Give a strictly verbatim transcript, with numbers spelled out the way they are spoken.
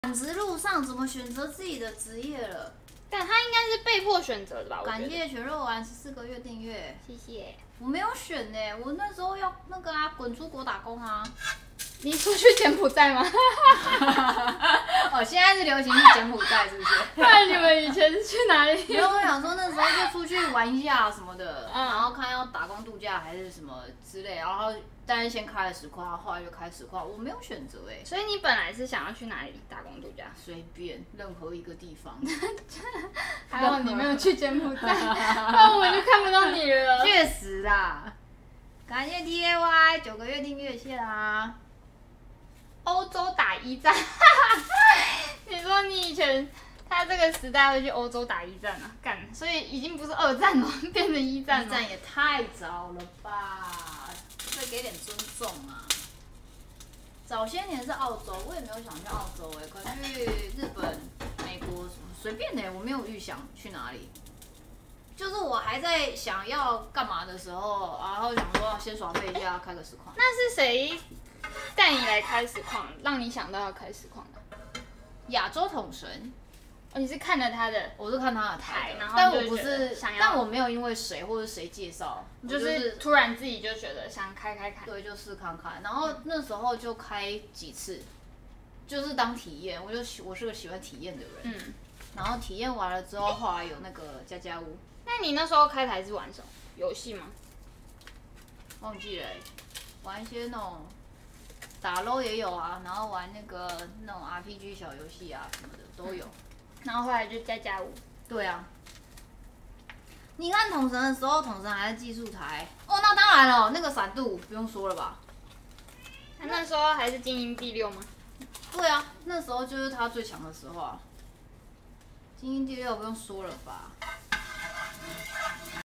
转职路上怎么选择自己的职业了？ 但他应该是被迫选择的吧？ 感谢全肉丸十四个月订阅， 谢谢。 我没有选呢、欸，我那时候要那个啊，滚出国打工啊。 你出去柬埔寨吗？ 哦，现在是流行去柬埔寨，是不是？ 不然你们以前是去哪里？ 因为我想说那时候就出去玩一下什么的， 嗯、 然后看要打工度假还是什么之类，然后但是先开了实况，后来就开实况，我没有选择哎。 所以你本来是想要去哪里打工度假？ 随便任何一个地方。 还好你没有去柬埔寨，那我们就看不到你了。 确实啦，感谢 T A Y 九个月订阅，谢啦。 欧洲打一战，你说你以前他这个时代会去欧洲打一战啊？干，所以已经不是二战了，变成一战了。 一战也太早了吧？再给点尊重啊！早些年是澳洲，我也没有想去澳洲哎、欸，可能去日本、美国什么随便的、欸，我没有预想去哪里。就是我还在想要干嘛的时候，然后想说先耍废一下，开个实况。 那是谁带你来开实况，让你想到要开实况的？ 亚洲统神。 哦，你是看了他的， 我是看他的台， 然后但我不是想要， 但我没有因为谁或者谁介绍， 就是突然自己就觉得想开开看， 对，就试看看。然后那时候就开几次，就是当体验，我就喜我是个喜欢体验的人，嗯。然后体验完了之后，后来有那个家家屋。 那你那时候开台是玩什么游戏吗？ 忘记了、欸，玩一些那种打 L O 也有啊，然后玩那个那种 R P G 小游戏啊什么的都有。 然后后来就家家屋。 对啊。你看统神的时候，统神还是技术台哦，那当然了，那个闪度不用说了吧？ 他那时候还是精英第六吗？ 对啊，那时候就是他最强的时候啊。精英第六不用说了吧？